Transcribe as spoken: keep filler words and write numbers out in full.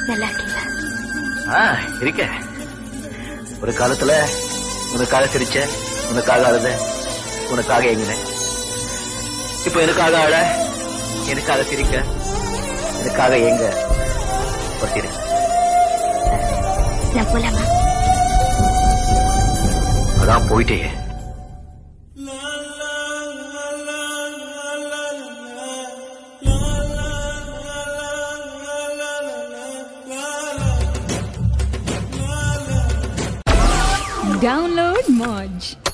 நல்லா இருக்கீங்களா? ஆ, இருக்கேன். ஒரு காலத்துல உனக்காக சிரிச்ச, உனக்காக அழுத, உனக்காக எங்கினேன். இப்ப எனக்காக அழ, எனக்காக சிரிக்க, எனக்காக எங்க பத்திரு. நான் போலாமா? அதான் போயிட்டே. Download Moj.